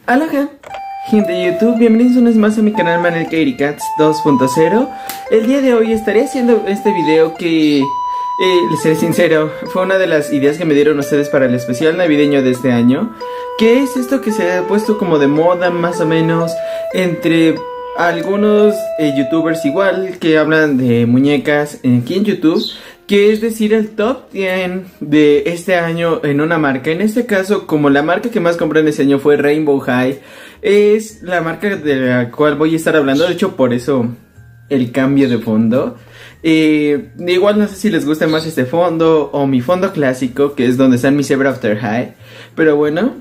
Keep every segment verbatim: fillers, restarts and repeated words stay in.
Aloha, gente de YouTube, bienvenidos una vez más a mi canal Manel Katy Cats dos punto cero. El día de hoy estaré haciendo este video que, eh, les seré sincero, fue una de las ideas que me dieron ustedes para el especial navideño de este año. Que es esto que se ha puesto como de moda más o menos entre algunos eh, youtubers igual que hablan de muñecas aquí en YouTube, que es decir el top diez de este año en una marca. En este caso, como la marca que más compré en este año fue Rainbow High, es la marca de la cual voy a estar hablando. De hecho, por eso el cambio de fondo. Eh, igual no sé si les gusta más este fondo o mi fondo clásico, que es donde están mis Ever After High. Pero bueno,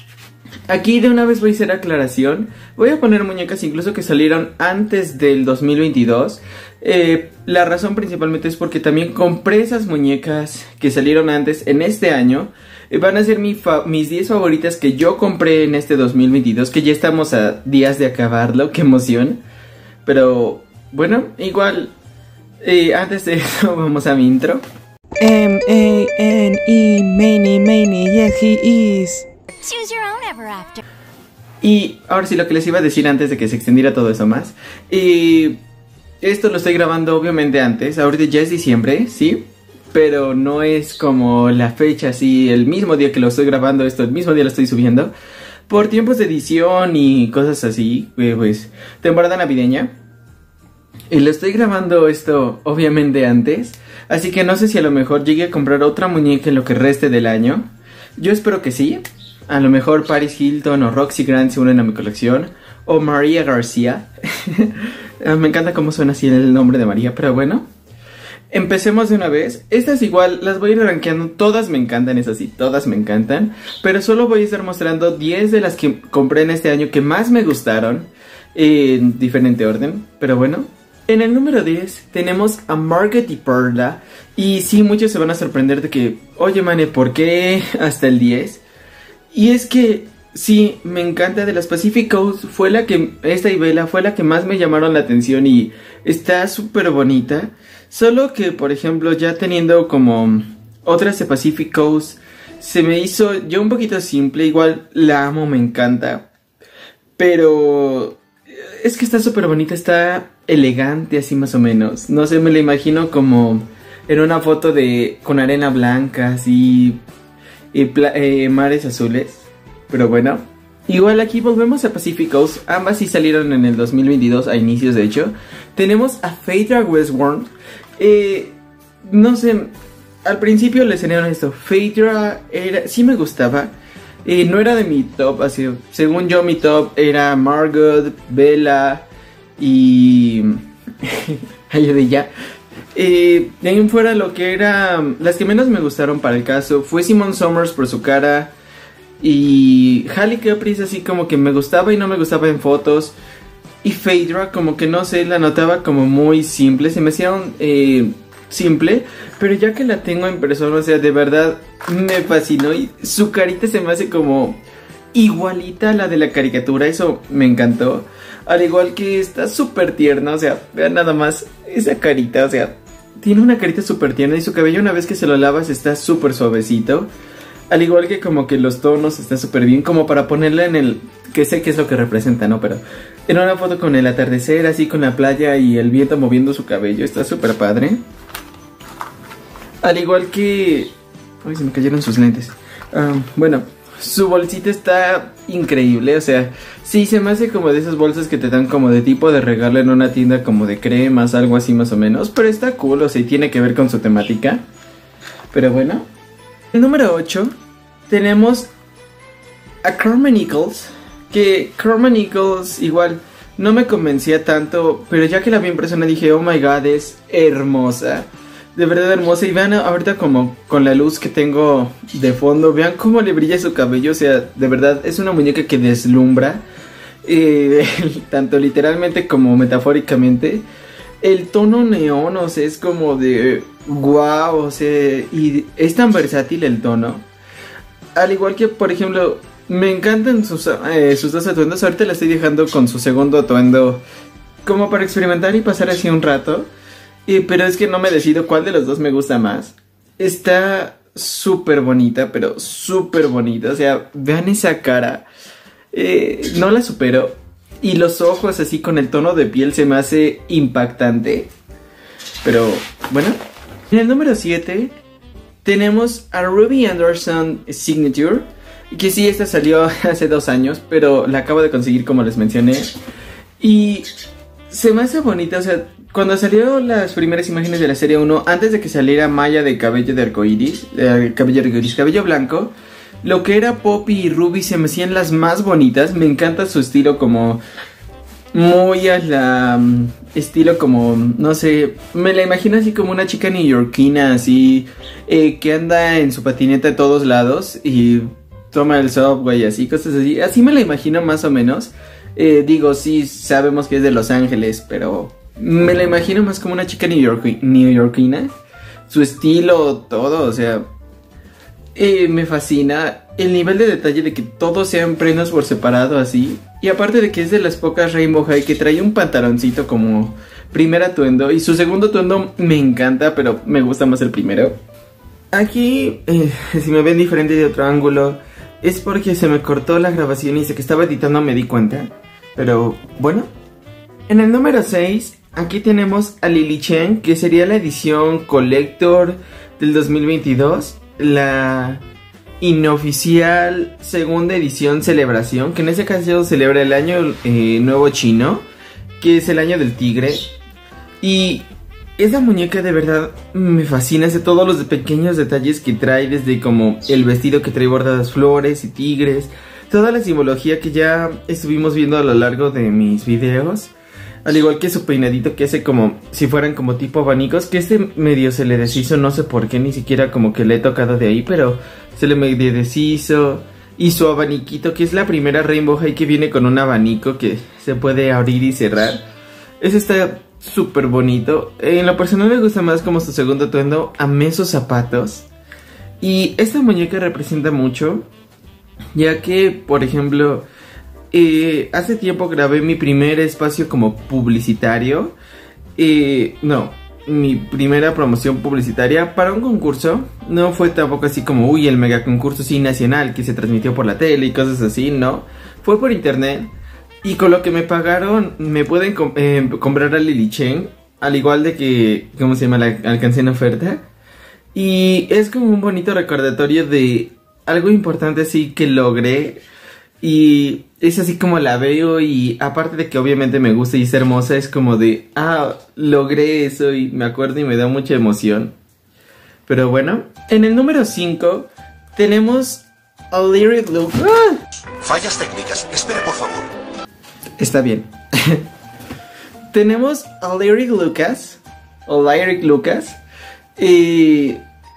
aquí de una vez voy a hacer aclaración. Voy a poner muñecas incluso que salieron antes del dos mil veintidós. Eh, la razón principalmente es porque también compré esas muñecas que salieron antes en este año. eh, Van a ser mi fa mis diez favoritas que yo compré en este dos mil veintidós, que ya estamos a días de acabarlo, qué emoción. Pero bueno, igual eh, antes de eso vamos a mi intro. M A N E Maney Maney, yes he is. Choose your own ever after. Y ahora sí, lo que les iba a decir antes de que se extendiera todo eso más. Y esto lo estoy grabando obviamente antes. Ahorita ya es diciembre, ¿sí? Pero no es como la fecha así, el mismo día que lo estoy grabando esto, el mismo día lo estoy subiendo. Por tiempos de edición y cosas así, pues temporada navideña. Y lo estoy grabando esto obviamente antes. Así que no sé si a lo mejor llegue a comprar otra muñeca en lo que reste del año. Yo espero que sí. A lo mejor Paris Hilton o Roxy Grant se unen a mi colección. O María García. Me encanta cómo suena así el nombre de María, pero bueno. Empecemos de una vez. Estas igual las voy a ir rankeando. Todas me encantan, es así, todas me encantan. Pero solo voy a estar mostrando diez de las que compré en este año que más me gustaron, en diferente orden, pero bueno. En el número diez tenemos a Margot y Perla. Y sí, muchos se van a sorprender de que, oye mane, ¿por qué hasta el diez? Y es que sí, me encanta. De las Pacific Coast fue la que, esta y Bella fue la que más me llamaron la atención y está súper bonita. Solo que, por ejemplo, ya teniendo como otras de Pacific Coast, se me hizo yo un poquito simple. Igual la amo, me encanta, pero es que está súper bonita, está elegante así más o menos. No sé, me la imagino como en una foto de con arena blanca, así, y eh, mares azules. Pero bueno, igual aquí volvemos a Pacific Coast. Ambas sí salieron en el dos mil veintidós, a inicios de hecho. Tenemos a Phaedra Westworld. eh, No sé, al principio les seré honesto, Phaedra era, sí me gustaba. eh, No era de mi top, así, según yo mi top era Margot, Bella y ayuda de ya. Eh, de ahí en fuera lo que era, las que menos me gustaron para el caso fue Simone Summers por su cara. Y Halle Caprice así como que me gustaba y no me gustaba en fotos. Y Phaedra como que no sé, la notaba como muy simple. Se me hacía un, eh, simple. Pero ya que la tengo en persona, o sea, de verdad me fascinó. Y su carita se me hace como igualita a la de la caricatura. Eso me encantó. Al igual que está súper tierna. O sea, vean nada más esa carita. O sea, tiene una carita súper tierna. Y su cabello una vez que se lo lavas está súper suavecito. Al igual que como que los tonos están súper bien, como para ponerla en el, que sé que es lo que representa, ¿no? Pero en una foto con el atardecer, así con la playa y el viento moviendo su cabello, está súper padre. Al igual que... Uy, se me cayeron sus lentes. um, Bueno, su bolsita está increíble, o sea, sí, se me hace como de esas bolsas que te dan como de tipo de regalo en una tienda como de cremas, algo así más o menos. Pero está cool, o sea, y tiene que ver con su temática. Pero bueno. El número ocho tenemos a Carmen Eccles, que Carmen Eccles igual no me convencía tanto, pero ya que la vi en persona dije, oh my god, es hermosa, de verdad hermosa. Y vean ahorita como con la luz que tengo de fondo, vean cómo le brilla su cabello, o sea, de verdad es una muñeca que deslumbra, eh, tanto literalmente como metafóricamente. El tono neón, o sea, es como de wow, o sea, y es tan versátil el tono. Al igual que, por ejemplo, me encantan sus, eh, sus dos atuendos. Ahorita la estoy dejando con su segundo atuendo como para experimentar y pasar así un rato. Y, pero es que no me decido cuál de los dos me gusta más. Está súper bonita, pero súper bonita. O sea, vean esa cara. eh, no la supero. Y los ojos así con el tono de piel se me hace impactante. Pero bueno, en el número siete tenemos a Ruby Anderson Signature, que sí, esta salió hace dos años, pero la acabo de conseguir como les mencioné. Y se me hace bonita, o sea, cuando salió las primeras imágenes de la serie uno, antes de que saliera Maya de cabello de arcoiris, eh, cabello de arcoiris, cabello blanco, lo que era Poppy y Ruby se me hacían las más bonitas. Me encanta su estilo como muy a la um, estilo como, no sé, me la imagino así como una chica neoyorquina así, eh, que anda en su patineta a todos lados y toma el subway así, cosas así. Así me la imagino más o menos. Eh, digo, sí, sabemos que es de Los Ángeles, pero me la imagino más como una chica neoyorqui- neoyorquina. Su estilo, todo, o sea, eh, me fascina el nivel de detalle de que todos sean prendas por separado así. Y aparte de que es de las pocas Rainbow High que trae un pantaloncito como primer atuendo. Y su segundo atuendo me encanta, pero me gusta más el primero. Aquí, eh, si me ven diferente de otro ángulo, es porque se me cortó la grabación y sé que estaba editando, me di cuenta. Pero bueno, en el número seis, aquí tenemos a Lily Chen, que sería la edición Collector del dos mil veintidós. La inoficial segunda edición Celebración, que en este caso celebra el año eh, nuevo chino, que es el año del tigre. Y esa muñeca de verdad me fascina, es de todos los pequeños detalles que trae, desde como el vestido que trae bordadas flores y tigres, toda la simbología que ya estuvimos viendo a lo largo de mis videos, al igual que su peinadito que hace como si fueran como tipo abanicos, que este medio se le deshizo, no sé por qué, ni siquiera como que le he tocado de ahí, pero se le medio deshizo. Y su abaniquito, que es la primera Rainbow High que viene con un abanico que se puede abrir y cerrar. Ese está súper bonito. En lo personal me gusta más como su segundo atuendo. Amé sus zapatos. Y esta muñeca representa mucho, ya que, por ejemplo, eh, hace tiempo grabé mi primer espacio como publicitario. Eh, no, mi primera promoción publicitaria para un concurso. No fue tampoco así como, uy, el mega concurso sí nacional que se transmitió por la tele y cosas así, no. Fue por internet. Y con lo que me pagaron, me pueden com eh, comprar a Lily Chen, al igual de que, ¿cómo se llama? La alcancé en oferta. Y es como un bonito recordatorio de algo importante así que logré. Y es así como la veo, y aparte de que obviamente me gusta y es hermosa, es como de, ah, logré eso, y me acuerdo y me da mucha emoción. Pero bueno, en el número cinco tenemos a Lyric Luke. ¡Ah! Fallas técnicas, espere por favor. Está bien. Tenemos a Lyric Lucas, o Lyric Lucas, y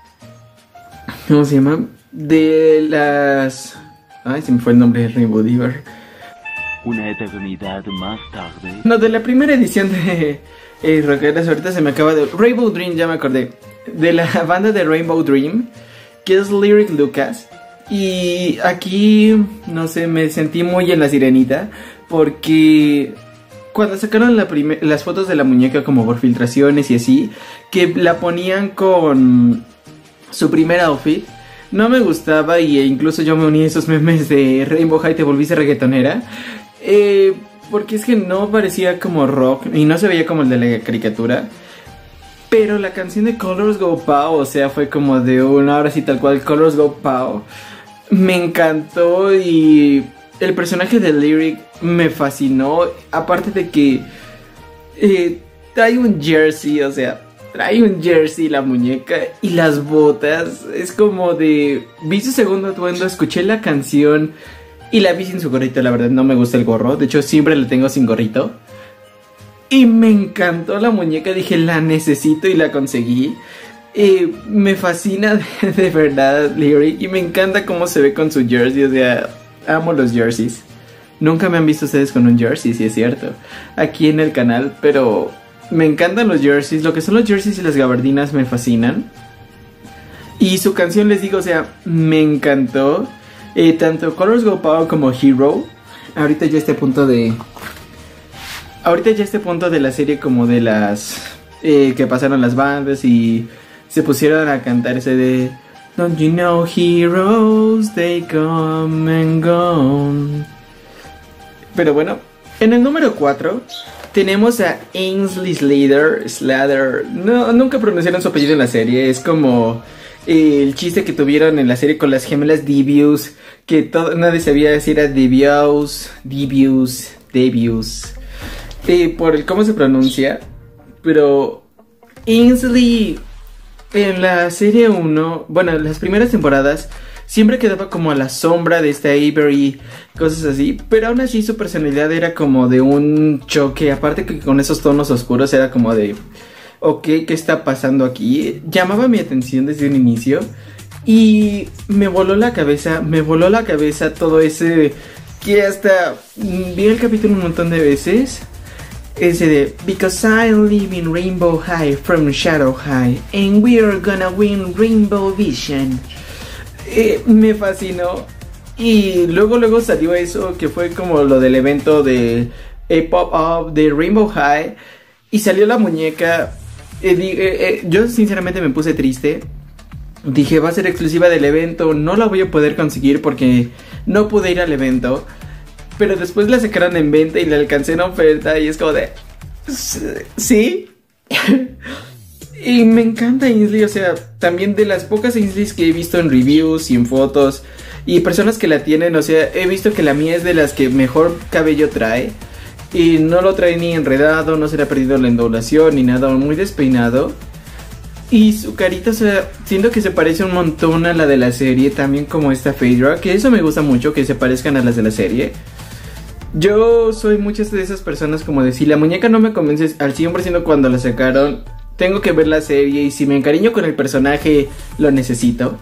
¿cómo se llama? De las... Ay, se me fue el nombre de Rainbow Diver. Una eternidad más tarde. No, de la primera edición de eh, Rockeras, ahorita se me acaba de... Rainbow Dream, ya me acordé. De la banda de Rainbow Dream, que es Lyric Lucas. Y aquí, no sé, me sentí muy en La Sirenita, porque cuando sacaron la las fotos de la muñeca como por filtraciones y así, que la ponían con su primer outfit, no me gustaba, y incluso yo me uní a esos memes de Rainbow High, te volviste reggaetonera, eh, porque es que no parecía como rock y no se veía como el de la caricatura. Pero la canción de Colors Go Pow, o sea, fue como de una hora así tal cual, Colors Go Pow, me encantó. Y el personaje de Lyric me fascinó, aparte de que eh, trae un jersey, o sea, trae un jersey la muñeca y las botas. Es como de... Vi su segundo atuendo, escuché la canción y la vi sin su gorrito. La verdad no me gusta el gorro, de hecho siempre la tengo sin gorrito. Y me encantó la muñeca, dije la necesito y la conseguí. Eh, me fascina de, de verdad Lyric, y me encanta cómo se ve con su jersey, o sea, amo los jerseys. Nunca me han visto ustedes con un jersey, si es cierto, aquí en el canal, pero me encantan los jerseys. Lo que son los jerseys y las gabardinas me fascinan. Y su canción, les digo, o sea, me encantó. Eh, tanto Colors Go Power como Hero. Ahorita ya este punto de... Ahorita ya este punto de la serie como de las... Eh, que pasaron las bandas y se pusieron a cantar ese de... Don't you know heroes, they come and gone. Pero bueno, en el número cuatro tenemos a Ainsley Slater. Slater. No, nunca pronunciaron su apellido en la serie. Es como eh, el chiste que tuvieron en la serie con las gemelas Devious. Que todo, nadie sabía si era Devious, Devious, Devious. Eh, por el cómo se pronuncia. Pero Ainsley en la serie uno, bueno, en las primeras temporadas, siempre quedaba como a la sombra de esta Avery, cosas así. Pero aún así su personalidad era como de un choque. Aparte que con esos tonos oscuros era como de... ok, ¿qué está pasando aquí? Llamaba mi atención desde un inicio. Y me voló la cabeza, me voló la cabeza todo ese... que hasta vi el capítulo un montón de veces. Ese de Because I live in Rainbow High from Shadow High and we are gonna win Rainbow Vision. Eh, me fascinó. Y luego luego salió eso que fue como lo del evento de eh, Pop Up de Rainbow High. Y salió la muñeca. eh, eh, eh, Yo sinceramente me puse triste. Dije, va a ser exclusiva del evento, no la voy a poder conseguir porque no pude ir al evento. Pero después la sacaron en venta y la alcancé en oferta y es como de... ¿sí? Y me encanta Ainsley, o sea, también de las pocas Ainsleys que he visto en reviews y en fotos y personas que la tienen, o sea, he visto que la mía es de las que mejor cabello trae. Y no lo trae ni enredado, no se le ha perdido la ondulación ni nada, muy despeinado. Y su carita, o sea, siento que se parece un montón a la de la serie, también como esta Phaedra, que eso me gusta mucho, que se parezcan a las de la serie. Yo soy muchas de esas personas como de si la muñeca no me convence al cien por ciento cuando la sacaron, tengo que ver la serie y si me encariño con el personaje, lo necesito.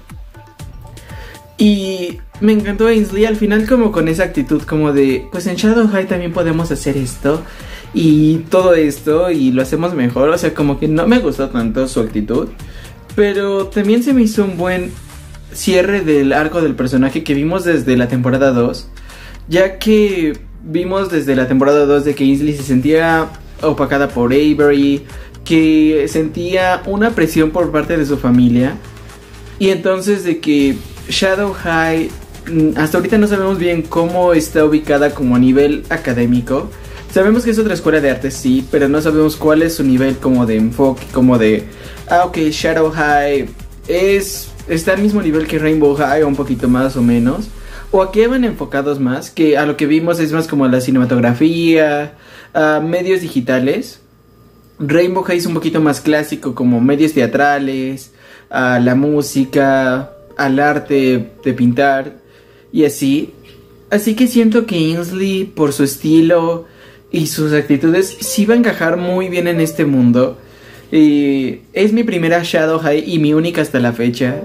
Y me encantó Ainsley al final como con esa actitud como de, pues en Shadow High también podemos hacer esto y todo esto y lo hacemos mejor, o sea, como que no me gustó tanto su actitud, pero también se me hizo un buen cierre del arco del personaje que vimos desde la temporada dos, ya que vimos desde la temporada dos de que Ainsley se sentía opacada por Avery, que sentía una presión por parte de su familia, y entonces de que Shadow High, hasta ahorita no sabemos bien cómo está ubicada como a nivel académico. Sabemos que es otra escuela de arte, sí, pero no sabemos cuál es su nivel como de enfoque, como de... ah, ok, Shadow High es, está al mismo nivel que Rainbow High, o un poquito más o menos. O a qué van enfocados más, que a lo que vimos es más como la cinematografía, a medios digitales. Rainbow High es un poquito más clásico, como medios teatrales, a la música, al arte de pintar y así. Así que siento que Ainsley, por su estilo y sus actitudes, sí va a encajar muy bien en este mundo. Y es mi primera Shadow High y mi única hasta la fecha.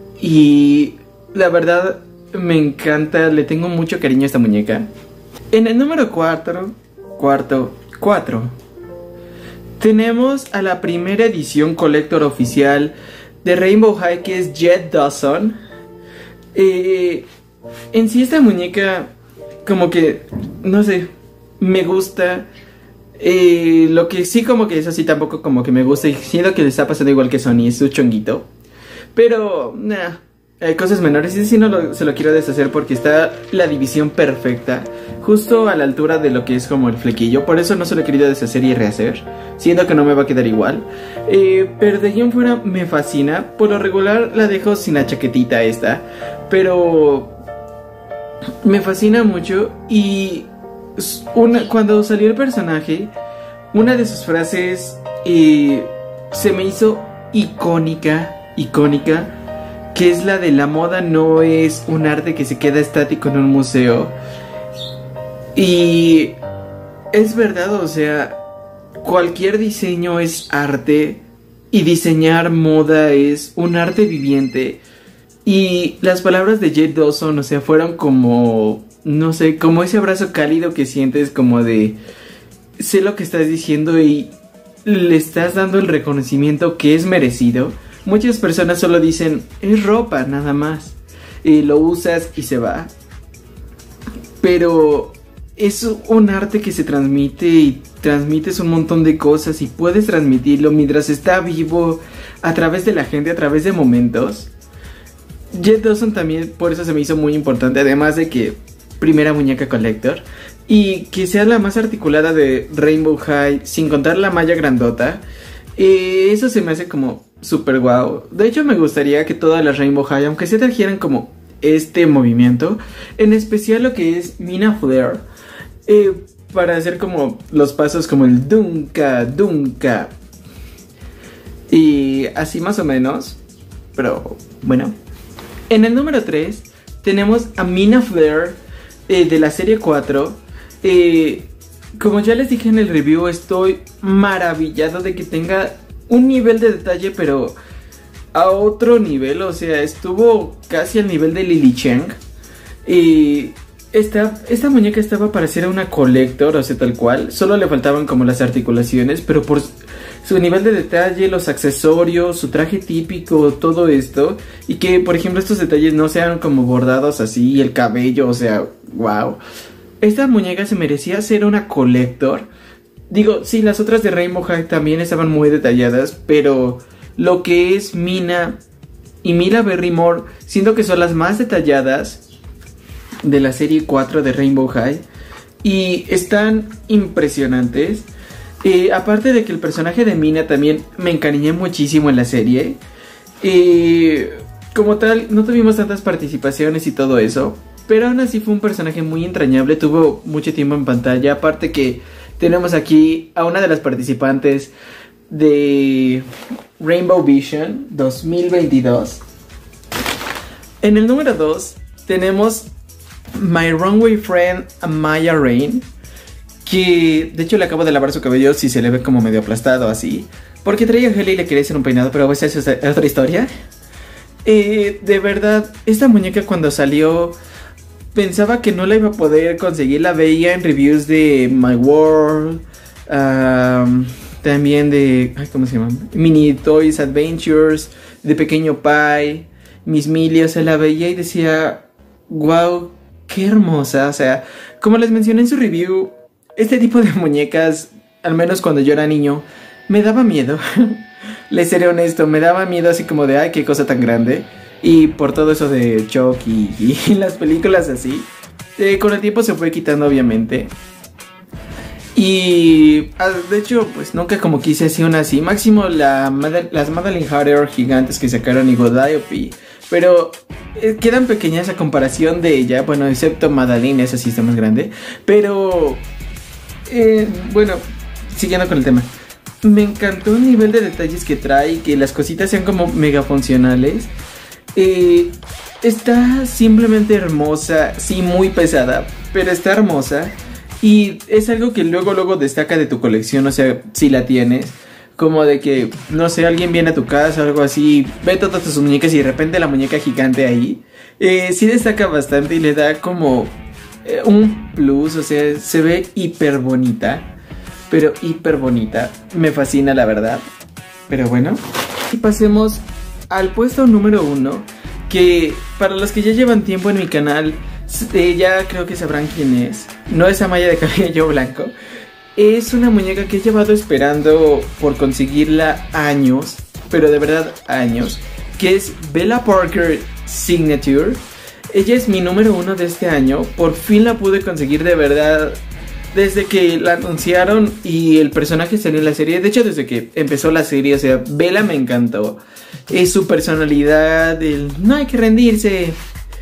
Y la verdad me encanta, le tengo mucho cariño a esta muñeca. En el número cuatro, cuarto, cuatro, tenemos a la primera edición Collector oficial de Rainbow High, que es Jet Dawson. Eh, en sí esta muñeca, como que, no sé, me gusta. Eh, lo que sí como que es así tampoco como que me gusta. Y siento que le está pasando igual que Sony, es su chonguito. Pero, nah, hay cosas menores. Y sí no lo, se lo quiero deshacer porque está la división perfecta, justo a la altura de lo que es como el flequillo. Por eso no se lo he querido deshacer y rehacer, siento que no me va a quedar igual. eh, Pero de ahí en fuera me fascina. Por lo regular la dejo sin la chaquetita esta, pero me fascina mucho. Y una, cuando salió el personaje, una de sus frases eh, se me hizo icónica, icónica, que es la de: la moda no es un arte que se queda estático en un museo. Y es verdad, o sea, cualquier diseño es arte y diseñar moda es un arte viviente. Y las palabras de Jet Dawson, o sea, fueron como, no sé, como ese abrazo cálido que sientes, como de, sé lo que estás diciendo y le estás dando el reconocimiento que es merecido. Muchas personas solo dicen, es ropa, nada más, y lo usas y se va. Pero es un arte que se transmite y transmites un montón de cosas y puedes transmitirlo mientras está vivo, a través de la gente, a través de momentos. Jet Dawson también por eso se me hizo muy importante, además de que primera muñeca collector. Y que sea la más articulada de Rainbow High, sin contar la malla grandota. Eh, eso se me hace como super guau. De hecho me gustaría que todas las Rainbow High, aunque se trajeran como este movimiento, en especial lo que es Mina Flare, eh, para hacer como los pasos como el Dunka, Dunka. Y así más o menos. Pero bueno. En el número tres tenemos a Mina Flare eh, de la serie cuatro. Eh, como ya les dije en el review, estoy maravillado de que tenga un nivel de detalle, pero a otro nivel. O sea, estuvo casi al nivel de Lily Cheng. Y esta, esta muñeca estaba para ser una collector, o sea, tal cual. Solo le faltaban como las articulaciones, pero por su nivel de detalle, los accesorios, su traje típico, todo esto. Y que, por ejemplo, estos detalles no sean como bordados así, el cabello, o sea, wow. Esta muñeca se merecía ser una collector. Digo, sí, las otras de Rainbow High también estaban muy detalladas, pero lo que es Mina y Mila Barrymore, siento que son las más detalladas de la serie cuatro de Rainbow High. Y están impresionantes. Eh, aparte de que el personaje de Mina también me encariñé muchísimo en la serie. Eh, como tal, no tuvimos tantas participaciones y todo eso, pero aún así fue un personaje muy entrañable. Tuvo mucho tiempo en pantalla. Aparte que tenemos aquí a una de las participantes de Rainbow Vision dos mil veintidós. En el número dos tenemos My Runway Friend Maya Rain, que de hecho le acabo de lavar su cabello, si se le ve como medio aplastado así, porque traía gel y le quería hacer un peinado, pero esa es otra historia. Eh, de verdad, esta muñeca cuando salió pensaba que no la iba a poder conseguir. La veía en reviews de My World, um, también de, ay, ¿cómo se llama? Mini Toys Adventures, de Pequeño Pie, Miss Millie. O sea, la veía y decía, wow, qué hermosa. O sea, como les mencioné en su review, este tipo de muñecas, al menos cuando yo era niño, me daba miedo. Les seré honesto, me daba miedo así como de, ay, qué cosa tan grande. Y por todo eso de Chucky y, y las películas así, eh, con el tiempo se fue quitando obviamente. Y de hecho pues nunca como quise así una así. Máximo la, las Madeline Hatter gigantes que sacaron y Godiope, pero eh, quedan pequeñas a comparación de ella. Bueno, excepto Madeline, esa sí está más grande. Pero eh, bueno, siguiendo con el tema, me encantó el nivel de detalles que trae, que las cositas sean como mega funcionales. Eh, está simplemente hermosa, sí, muy pesada, pero está hermosa. Y es algo que luego, luego destaca de tu colección, o sea, si la tienes. Como de que, no sé, alguien viene a tu casa o algo así, ve todas tus muñecas y de repente la muñeca gigante ahí. Eh, sí destaca bastante y le da como eh, un plus, o sea, se ve hiper bonita. Pero hiper bonita, me fascina la verdad. Pero bueno, y pasemos al puesto número uno, que para los que ya llevan tiempo en mi canal, eh, ya creo que sabrán quién es. No es Amaya de cabello blanco. Es una muñeca que he llevado esperando por conseguirla años, pero de verdad años, que es Bella Parker Signature. Ella es mi número uno de este año. Por fin la pude conseguir, de verdad. Desde que la anunciaron y el personaje salió en la serie, de hecho desde que empezó la serie, o sea, Bella me encantó. Es su personalidad, el no hay que rendirse.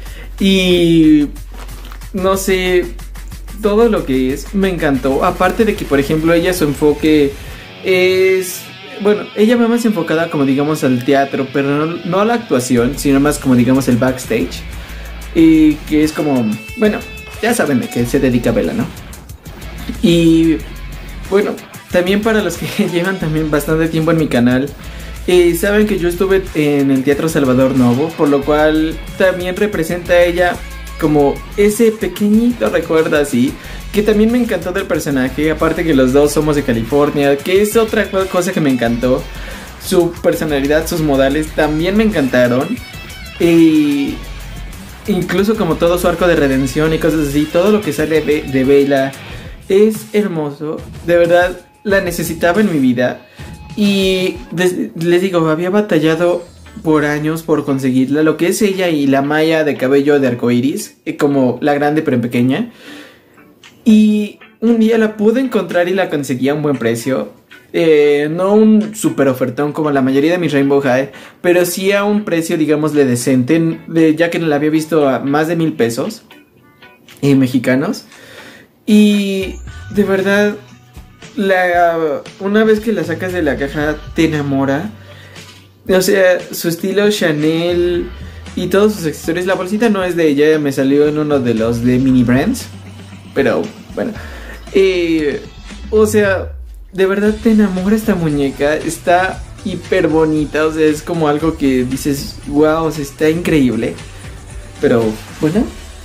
Y no sé, todo lo que es, me encantó. Aparte de que, por ejemplo, ella su enfoque es, bueno, ella va más enfocada como digamos al teatro, pero no, no a la actuación, sino más como digamos el backstage. Y que es como, bueno, ya saben de qué se dedica Bella, ¿no? Y bueno, también para los que llevan también bastante tiempo en mi canal, eh, saben que yo estuve en el Teatro Salvador Novo, por lo cual también representa a ella como ese pequeñito recuerdo así, que también me encantó del personaje. Aparte que los dos somos de California, que es otra cosa que me encantó. Su personalidad, sus modales también me encantaron. Y incluso como todo su arco de redención y cosas así, todo lo que sale de, de Bella es hermoso, de verdad la necesitaba en mi vida. Y des, les digo, había batallado por años por conseguirla. Lo que es ella y la malla de cabello de arcoiris, como la grande pero en pequeña. Y un día la pude encontrar y la conseguí a un buen precio. Eh, no un super ofertón como la mayoría de mis Rainbow High, pero sí a un precio, digámosle, decente, de, ya que la había visto a más de mil pesos eh, mexicanos. Y de verdad, la, una vez que la sacas de la caja te enamora. O sea, su estilo Chanel y todos sus accesorios. La bolsita no es de ella, me salió en uno de los de Mini Brands, pero bueno, eh, o sea, de verdad te enamora esta muñeca. Está hiper bonita, o sea, es como algo que dices, wow, o sea, está increíble. Pero bueno,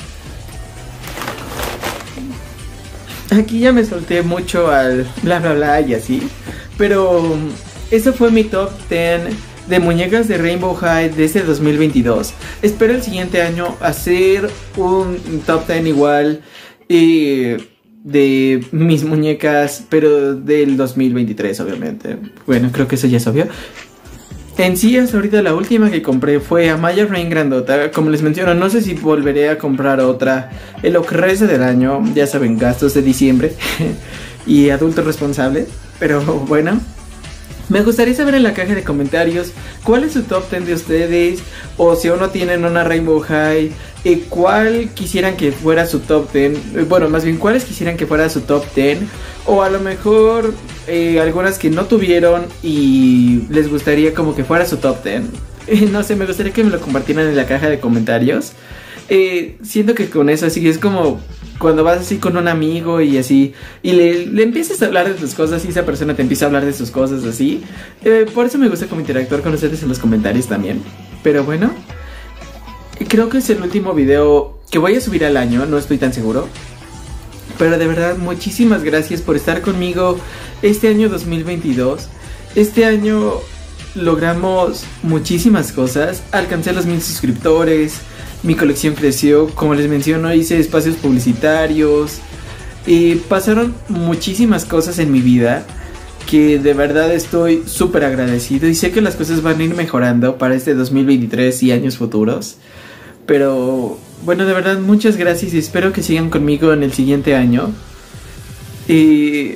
aquí ya me solté mucho al bla bla bla y así. Pero eso fue mi top diez de muñecas de Rainbow High de este dos mil veintidós. Espero el siguiente año hacer un top diez igual eh, de mis muñecas, pero del dos mil veintitrés obviamente. Bueno, creo que eso ya es obvio. En sí, hasta ahorita la última que compré fue Amaya Rain grandota. Como les menciono, no sé si volveré a comprar otra en lo que resta del año. Ya saben, gastos de diciembre y adulto responsable. Pero bueno, me gustaría saber en la caja de comentarios cuál es su top diez de ustedes, o si aún no tienen una Rainbow High, eh, cuál quisieran que fuera su top diez, eh, bueno, más bien cuáles quisieran que fuera su top diez, o a lo mejor eh, algunas que no tuvieron y les gustaría como que fuera su top diez. Eh, no sé, me gustaría que me lo compartieran en la caja de comentarios. Eh, siento que con eso así es como cuando vas así con un amigo y así, y le, le empiezas a hablar de tus cosas y esa persona te empieza a hablar de sus cosas así. Eh, por eso me gusta como interactuar con ustedes en los comentarios también. Pero bueno, creo que es el último video que voy a subir al año, no estoy tan seguro. Pero de verdad, muchísimas gracias por estar conmigo este año dos mil veintidós. Este año logramos muchísimas cosas, alcancé los mil suscriptores. Mi colección creció, como les menciono, hice espacios publicitarios. Y pasaron muchísimas cosas en mi vida que de verdad estoy súper agradecido. Y sé que las cosas van a ir mejorando para este dos mil veintitrés y años futuros. Pero bueno, de verdad, muchas gracias y espero que sigan conmigo en el siguiente año. Y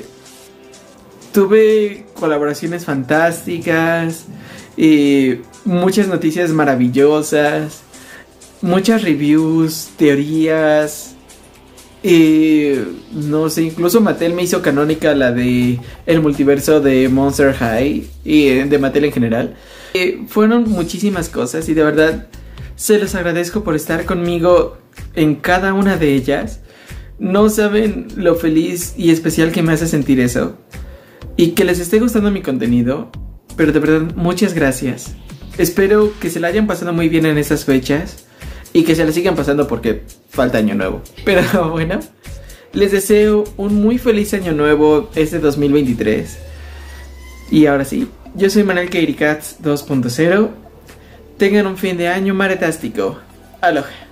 tuve colaboraciones fantásticas, y muchas noticias maravillosas, muchas reviews, teorías, y no sé, incluso Mattel me hizo canónica la de el multiverso de Monster High y de Mattel en general. Y fueron muchísimas cosas y de verdad se los agradezco por estar conmigo en cada una de ellas. No saben lo feliz y especial que me hace sentir eso, y que les esté gustando mi contenido. Pero de verdad, muchas gracias. Espero que se la hayan pasado muy bien en estas fechas y que se la sigan pasando porque falta año nuevo. Pero bueno, les deseo un muy feliz año nuevo este dos mil veintitrés. Y ahora sí, yo soy Manuel Katie Cats dos punto cero. Tengan un fin de año maratástico. Aloha.